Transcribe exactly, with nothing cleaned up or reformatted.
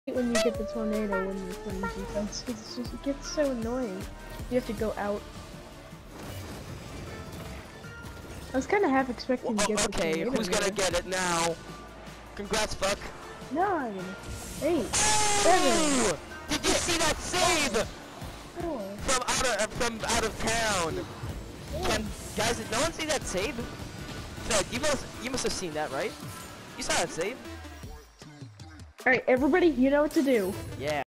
when you get the tornado when you're playing defense. It's just, it gets so annoying. You have to go out. I was kind of half expecting Well, to get okay, the tornado. who's gonna there. get it now? Congrats, fuck. Nine, eight, Oh! seven. Did you see that save? Four. From out of uh, from out of town. Can, guys, did no one see that save? No, you must you must have seen that, right? You saw that save? All right, everybody, you know what to do. Yeah.